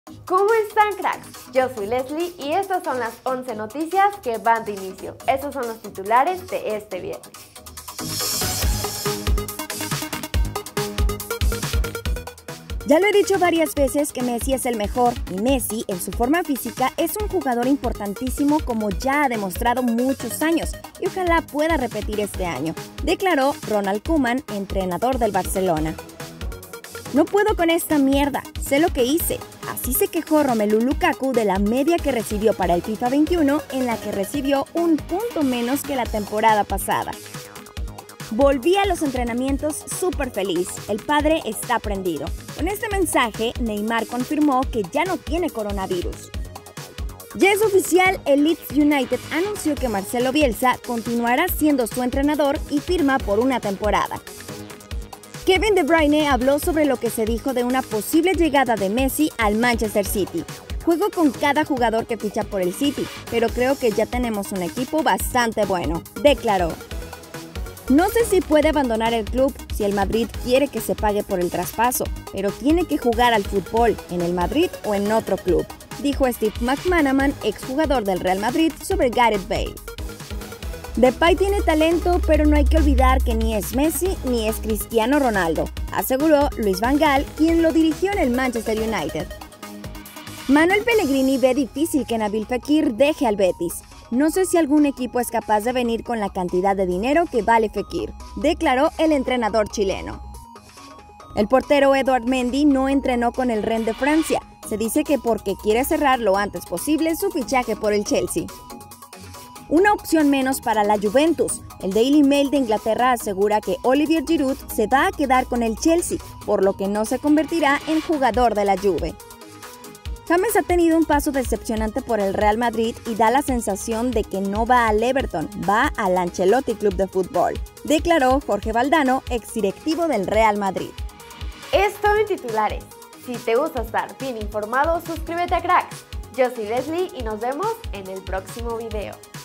¿Cómo están, cracks? Yo soy Leslie y estas son las 11 noticias que van de inicio. Estos son los titulares de este viernes. Ya lo he dicho varias veces que Messi es el mejor, y Messi, en su forma física, es un jugador importantísimo como ya ha demostrado muchos años, y ojalá pueda repetir este año, declaró Ronald Koeman, entrenador del Barcelona. No puedo con esta mierda, sé lo que hice. Así se quejó Romelu Lukaku de la media que recibió para el FIFA 21, en la que recibió un punto menos que la temporada pasada. Volví a los entrenamientos súper feliz, el padre está prendido. Con este mensaje, Neymar confirmó que ya no tiene coronavirus. Ya es oficial, el Leeds United anunció que Marcelo Bielsa continuará siendo su entrenador y firma por una temporada. Kevin De Bruyne habló sobre lo que se dijo de una posible llegada de Messi al Manchester City. Juego con cada jugador que ficha por el City, pero creo que ya tenemos un equipo bastante bueno, declaró. No sé si puede abandonar el club si el Madrid quiere que se pague por el traspaso, pero tiene que jugar al fútbol en el Madrid o en otro club, dijo Steve McManaman, exjugador del Real Madrid, sobre Gareth Bale. Depay tiene talento, pero no hay que olvidar que ni es Messi ni es Cristiano Ronaldo, aseguró Luis Van Gaal, quien lo dirigió en el Manchester United. Manuel Pellegrini ve difícil que Nabil Fekir deje al Betis. No sé si algún equipo es capaz de venir con la cantidad de dinero que vale Fekir, declaró el entrenador chileno. El portero Edouard Mendy no entrenó con el Rennes de Francia. Se dice que porque quiere cerrar lo antes posible su fichaje por el Chelsea. Una opción menos para la Juventus. El Daily Mail de Inglaterra asegura que Olivier Giroud se va a quedar con el Chelsea, por lo que no se convertirá en jugador de la Juve. James ha tenido un paso decepcionante por el Real Madrid y da la sensación de que no va al Everton, va al Ancelotti Club de Fútbol, declaró Jorge Valdano, exdirectivo del Real Madrid. Esto en titulares. Si te gusta estar bien informado, suscríbete a Cracks. Yo soy Leslie y nos vemos en el próximo video.